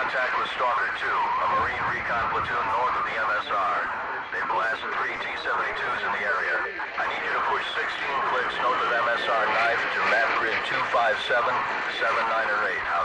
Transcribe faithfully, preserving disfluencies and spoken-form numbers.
contact with Stalker two, a Marine recon platoon north of the M S R. They blasted three T seventy-twos in the area. I need you to push sixteen clicks north of M S R knife to map grid two five seven, seven nine or eight.